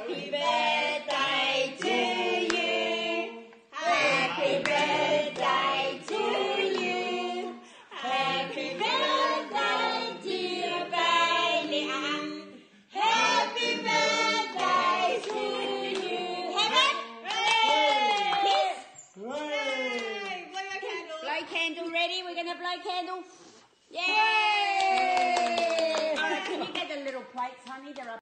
Happy birthday to you. Happy birthday to you. Happy birthday, dear Bailey Ann. Happy birthday to you. Have it? Yes. Yay. Blow your candle. Blow candle ready. We're going to blow candle. Yay! Alright, can you get the little plates, honey? They're up